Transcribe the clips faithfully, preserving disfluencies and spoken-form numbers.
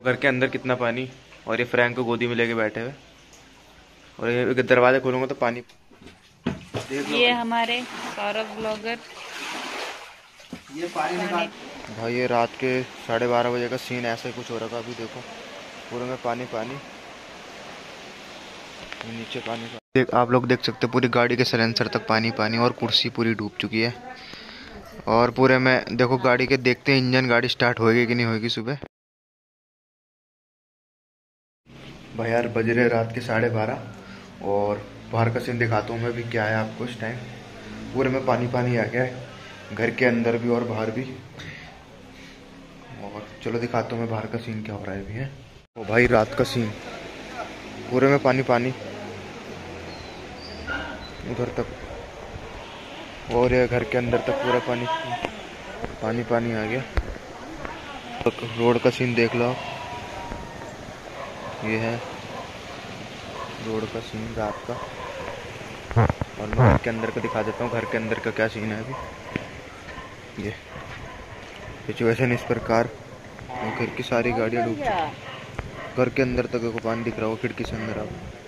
घर के अंदर कितना पानी, और ये फ्रैंक को गोदी में लेके बैठे हुए, और ये दरवाजा खोलूंगा तो पानी। ये हमारे सौरभ ब्लॉगर ये पानी निकाल। भाई ये रात के साढ़े बारह बजे का सीन ऐसा ही कुछ हो रहा है। अभी देखो पूरे में पानी पानी, नीचे पानी पानी। देख आप लोग देख सकते हो पूरी गाड़ी के साइलेंसर तक पानी पानी, और कुर्सी पूरी डूब चुकी है। और पूरे में देखो गाड़ी के, देखते हैं इंजन गाड़ी स्टार्ट होएगी कि नहीं होएगी सुबह। भाई यार बज रहे रात के साढ़े बारह, और बाहर का सीन दिखाता हूँ मैं भी क्या है आपको। इस टाइम पूरे में पानी पानी आ गया है, घर के अंदर भी और बाहर भी। और चलो दिखाता हूँ मैं बाहर का सीन क्या हो रहा है अभी है। ओ भाई रात का सीन, पूरे में पानी पानी उधर तक, और ये घर के अंदर तक पूरा पानी पानी पानी आ गया। रोड का सीन देख लो, ये है रोड का सीन रात का। और मैं घर के अंदर का दिखा देता हूँ, घर के अंदर का क्या सीन है अभी। ये सिचुएशन इस प्रकार, घर की सारी गाड़ियाँ डूब चुकी, घर के अंदर तक को पानी दिख रहा हो खिड़की से अंदर। अब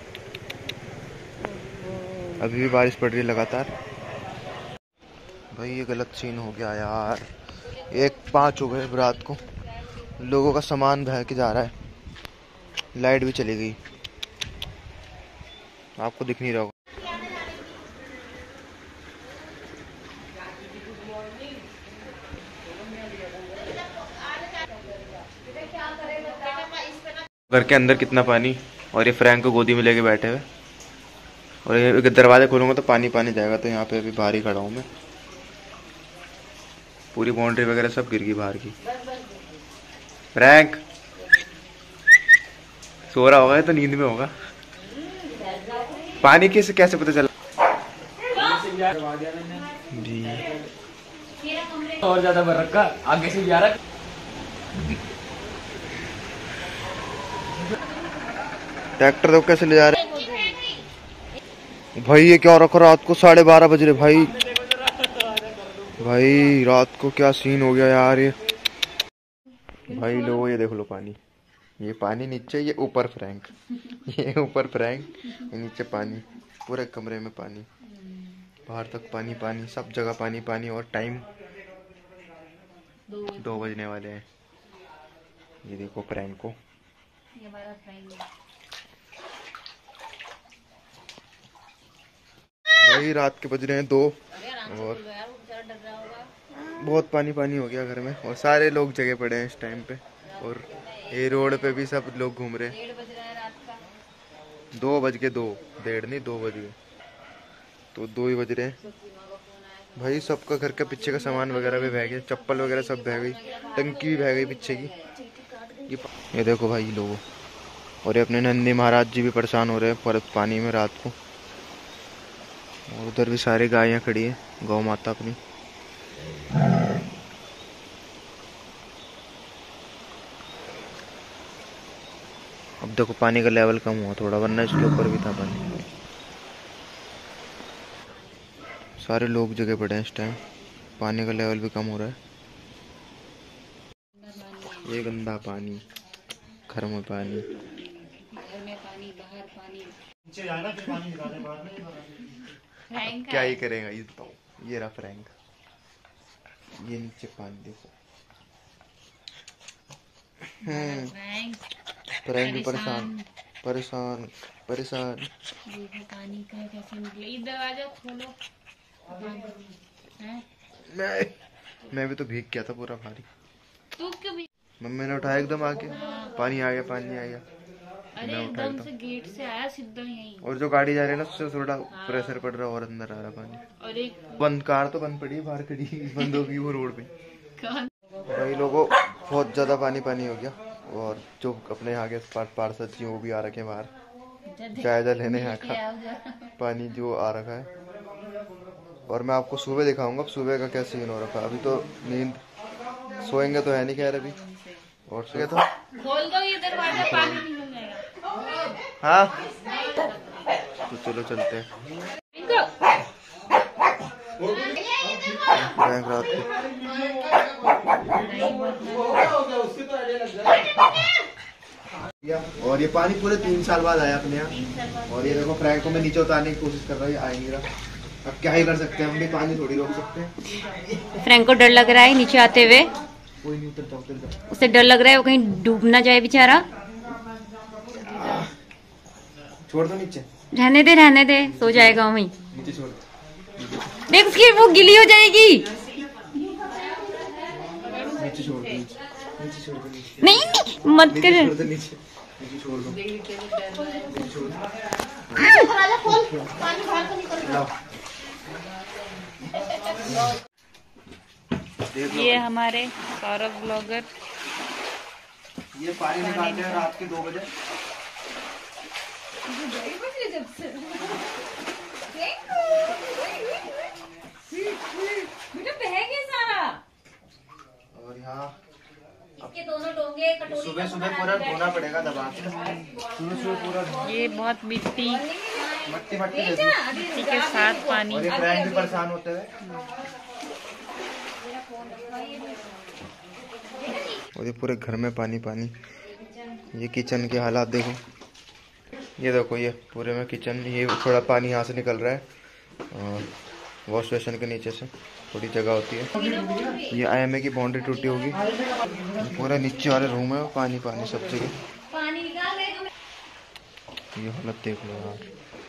अभी भी बारिश पड़ रही है लगातार। भाई ये गलत सीन हो गया यार, एक पाँच हो गए रात को, लोगों का सामान बह के जा रहा है, लाइट भी चली गई, आपको दिख नहीं रहा होगा। घर के अंदर कितना पानी, और ये फ्रैंक को गोदी में लेके बैठे हुए, और ये दरवाजा खोलूंगा तो पानी पानी जाएगा। तो यहाँ पे अभी बाहर ही खड़ा हूँ मैं, पूरी बाउंड्री वगैरह सब गिर गई बाहर की। फ्रैंक सो रहा होगा, तो नींद में होगा। पानी कैसे कैसे पता चला जी? और ज्यादा भर रखा, आगे से भी आ रहा। ट्रैक्टर तो कैसे ले जा रहे भाई? ये क्या रखा, रात को साढ़े बारह बज रहे भाई। भाई रात को क्या सीन हो गया यार ये। भाई लो ये देख लो पानी, ये पानी नीचे, ये ऊपर फ्रैंक, ये ऊपर फ्रैंक, ये नीचे पानी, पूरे कमरे में पानी, बाहर तक पानी पानी, सब जगह पानी पानी। और टाइम दो बजने वाले हैं। ये देखो फ्रैंक को, भाई रात के बज रहे हैं दो, और बहुत पानी पानी हो गया घर में, और सारे लोग जगह पड़े हैं इस टाइम पे। और ये रोड पे भी सब लोग घूम रहे हैं। दो बज के दो, डेढ़ नहीं दो बज गए, तो दो ही बज रहे हैं भाई। सबका घर का पीछे का सामान वगैरह भी बह गया, चप्पल वगैरह सब बह गई, टंकी भी बह गई पीछे की। ये, ये देखो भाई लोगों, और ये अपने नंदी महाराज जी भी परेशान हो रहे हैं पर पानी में रात को। और उधर भी सारी गायें खड़ी है, गौ माता अपनी। अब देखो पानी का लेवल कम हुआ थोड़ा, वरना इसके ऊपर भी था पानी। सारे लोग जगह पड़े हैं इस टाइम, पानी का लेवल भी कम हो रहा है। ये गंदा पानी, घर में पानी, घर में पानी, बाहर पानी। अब क्या ही करेगा ये बताओ। ये रहा फ्रैंक, ये नीचे पानी देखो। हम्म फ्रैंक भी परेशान परेशान परेशान। देखो पानी का कैसे निकले, ये दरवाजा खोलो। मैं मैं भी तो भीग गया था पूरा भारी। तू क्यों भी? मम्मी ने उठाया एकदम आके, पानी आ गया पानी आ गया। अरे एकदम से गेट से आया सीधा यहीं। और जो गाड़ी जा रही है ना उससे थोड़ा प्रेशर पड़ रहा है, और अंदर आ रहा पानी। और एक बंद कार तो बंद पड़ी है, बाहर खड़ी बंद होगी वो रोड पे। भाई लोगों बहुत ज्यादा पानी पानी हो गया, और जो अपने यहाँ के पार्षद जी वो भी आ रखे हैं बाहर जायजा लेने यहाँ का पानी जो आ रखा है। और मैं आपको सुबह दिखाऊंगा सुबह का क्या सीन हो रखा है। अभी तो नींद, सोएंगे तो है नहीं खैर अभी। और सुबह तो खोल दो ये दरवाजा, पानी निकल जाएगा। हाँ तो चलो चलते हैं। बैंक रात को और ये पानी पूरे तीन साल बाद आया अपने यहाँ। और ये देखो फ्रैंक को मैं नीचे उतारने की कोशिश कर रहा है, आ नहीं रहा। अब क्या ही कर सकते हैं, हम भी पानी थोड़ी रोक सकते हैं। फ्रैंक को डर लग रहा है नीचे आते हुए, कोई नहीं उतरता उतरता। उसे डर लग रहा है वो कहीं डूब ना जाए बेचारा। छोड़ दो नीचे, रहने दे रहने दे, सो जाएगा वहीं। नीचे छोड़। देख उसकी वो गिली हो जाएगी। नीचे छोड़ दो, नीचे नीचे छोड़ दो, नीचे नहीं नहीं मत नीचे कर। छोड़ दो, नीचे नीचे छोड़ दो, नीचे छोड़ दो। लाओ। देख लो ये हमारे सौरभ ब्लॉगर ये पानी निकालते हैं रात के दो बजे। और यहाँ इसके दोनों डोंगे कटोरी सुबह सुबह पूरा धोना पड़ेगा दबा के। सुबह सुबह पूरा ये बहुत मिट्टी मट्टी मट्टी दे दो। मिट्टी के साथ पानी। और ये फ्रेंड भी परेशान होते हुए। और ये पूरे घर में पानी पानी। ये किचन के हालात देखो, ये देखो ये पूरे में किचन, ये थोड़ा पानी यहाँ से निकल रहा है और वॉश बेसिन के नीचे से थोड़ी जगह होती है। ये आई एम ए की बाउंड्री टूटी होगी। पूरा नीचे वाले रूम है पानी पानी सब जगह। ये हालत देख लो यार।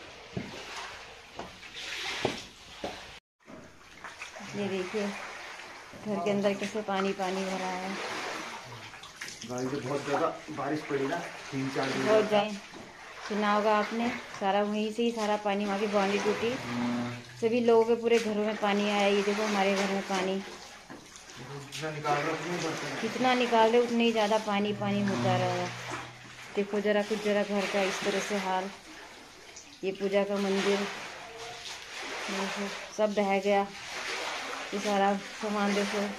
ये देखिए घर के अंदर कैसे पानी पानी भरा है। गाड़ी से बहुत ज़्यादा बारिश पड़ी ना, तीन चार दिन। बहुत जाए सुना होगा आपने, सारा वहीं से ही सारा पानी, वहाँ की बाउंड्री टूटी, सभी लोगों के पूरे घरों में पानी आया। ये देखो हमारे घर में पानी जितना निकाल रहे उतने ही बढ़ते हैं। कितना निकाल रहे उतने ही ज़्यादा पानी पानी होता रहा। देखो जरा कुछ जरा घर का इस तरह से हाल। ये पूजा का मंदिर देखो सब बह गया। ये सारा सामान देखो।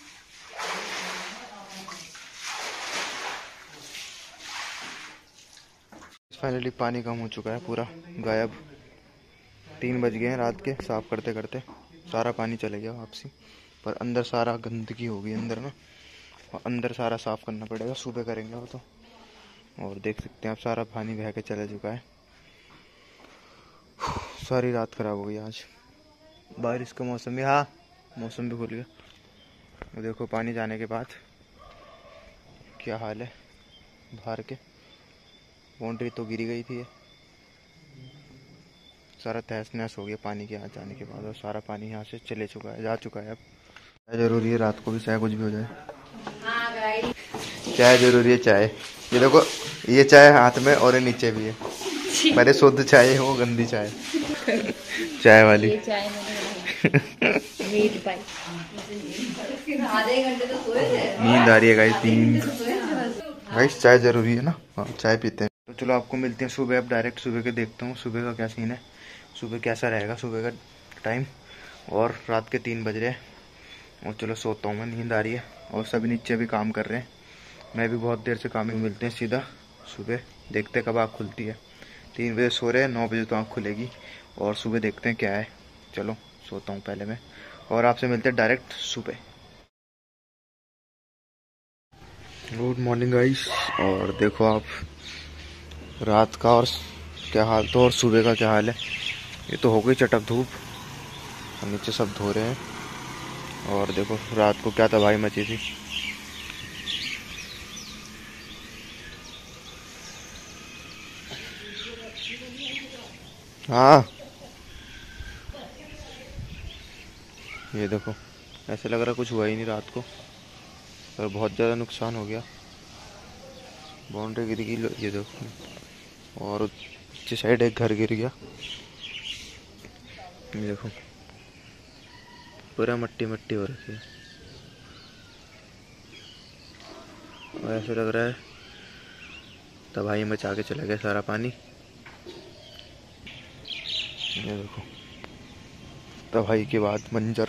फाइनली पानी कम हो चुका है, पूरा गायब। तीन बज गए हैं रात के, साफ करते करते सारा पानी चले गया वापसी। पर अंदर सारा गंदगी हो गई अंदर ना, और अंदर सारा साफ करना पड़ेगा, सुबह करेंगे वो तो। और देख सकते हैं आप सारा पानी बह के चला चुका है। सारी रात खराब हो गई आज, बारिश का मौसम भी, हाँ मौसम भी खुल गया। देखो पानी जाने के बाद क्या हाल है बाहर के। बाउंड्री तो गिरी गई थी, सारा तहस नहस हो गया पानी के आ जाने के बाद। और सारा पानी यहाँ से चले चुका है, जा चुका है। अब जरूरी है रात को भी, चाहे कुछ भी हो जाए चाय जरूरी है। चाय ये देखो, ये चाय हाथ में और ये नीचे भी है। पहले शुद्ध चाय है, वो गंदी चाय चाय वाली। नींद आ रही है गाइस, नींद। गाइस चाय जरूरी है ना, हाँ चाय पीते हैं। तो चलो आपको मिलते हैं सुबह। अब डायरेक्ट सुबह के देखता हूँ सुबह का क्या सीन है, सुबह कैसा रहेगा सुबह का टाइम। और रात के तीन बज रहे हैं और चलो सोता हूँ मैं, नींद आ रही है। और सभी नीचे भी काम कर रहे हैं, मैं भी बहुत देर से काम में। मिलते हैं सीधा सुबह, देखते कब आँख खुलती है। तीन बजे सो रहे हैं, नौ बजे तो आँख खुलेगी और सुबह देखते हैं क्या है। चलो सोता हूँ पहले मैं, और आपसे मिलते हैं डायरेक्ट सुबह। Good morning guys. और देखो आप रात का और क्या हाल तो, और सुबह का क्या हाल है। ये तो हो गई चटक धूप और नीचे सब धो रहे हैं। और देखो रात को क्या तबाही मची थी। हाँ ये देखो ऐसे लग रहा कुछ हुआ ही नहीं रात को, पर बहुत ज़्यादा नुकसान हो गया। बाउंड्री गिर गई ये देखो, और पीछे साइड एक घर गिर गया। ये देखो पूरा मट्टी मट्टी हो रखी है, और ऐसे लग रहा है तबाही मचा के चला गया सारा पानी। ये देखो तबाही के बाद मंजर।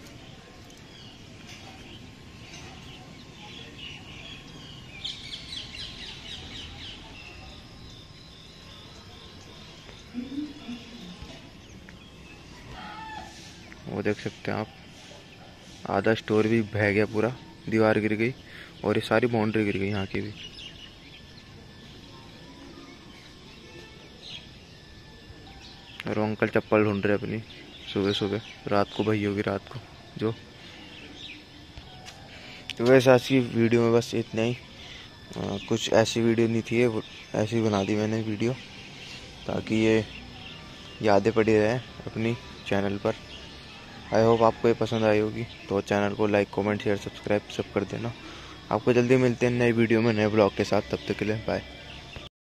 वो देख सकते हैं आप, आधा स्टोर भी बह गया, पूरा दीवार गिर गई और ये सारी बाउंड्री गिर गई यहाँ की भी। और वो अंकल चप्पल ढूंढ रहे अपनी सुबह सुबह, रात को भई होगी रात को जो। तो वैसे आज की वीडियो में बस इतना ही। आ, कुछ ऐसी वीडियो नहीं थी, ये ऐसी बना दी मैंने वीडियो ताकि ये यादें पड़ी रहे अपनी चैनल पर। आई होप आपको ये पसंद आई होगी। तो चैनल को लाइक कमेंट शेयर सब्सक्राइब सब कर देना। आपको जल्दी मिलते हैं नई वीडियो में नए ब्लॉग के साथ। तब तक के लिए बाय।